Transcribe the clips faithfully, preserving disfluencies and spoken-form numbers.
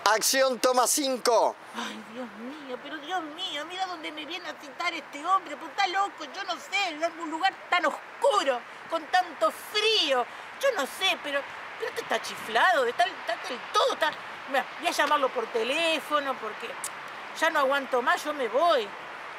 Acción, toma cinco. Ay, Dios mío, pero Dios mío, mira dónde me viene a citar este hombre, pues está loco, yo no sé, en un lugar tan oscuro, con tanto frío, yo no sé, pero, pero este está chiflado, está, está del todo, está... Mira, voy a llamarlo por teléfono porque ya no aguanto más, yo me voy.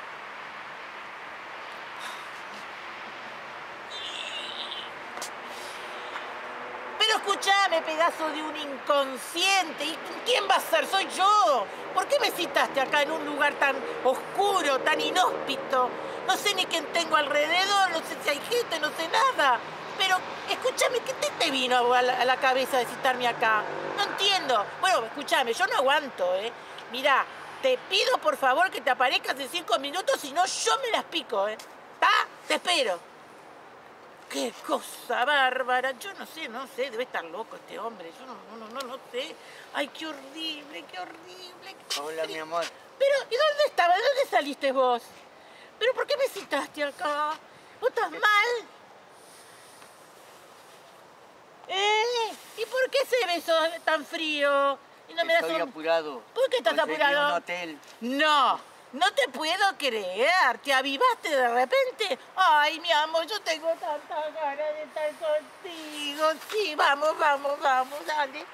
Pero escuchame, pedazo de un inconsciente. ¿Y quién va a ser? Soy yo. ¿Por qué me citaste acá en un lugar tan oscuro, tan inhóspito? No sé ni quién tengo alrededor, no sé si hay gente, no sé nada. Pero escúchame, ¿qué te, te vino a la, a la cabeza de citarme acá? No entiendo. Bueno, escúchame, yo no aguanto, ¿eh? Mirá, te pido por favor que te aparezcas en cinco minutos, si no yo me las pico, ¿eh? ¿Está? Te espero. ¡Qué cosa bárbara! Yo no sé, no sé, debe estar loco este hombre. Yo no, no, no, no sé. ¡Ay, qué horrible, qué horrible! Qué Hola, mi amor. Pero, ¿y dónde estaba? ¿De dónde saliste vos? ¿Pero por qué me citaste acá? ¿Vos estás mal? ¿Eh? ¿Y por qué ese beso tan frío? Y no me das Estoy un... apurado. ¿Por qué estás Conseguí apurado? un hotel. No, no te puedo creer. ¿Te avivaste de repente? Ay, mi amor, yo tengo tanta ganas de estar contigo. Sí, vamos, vamos, vamos, dale.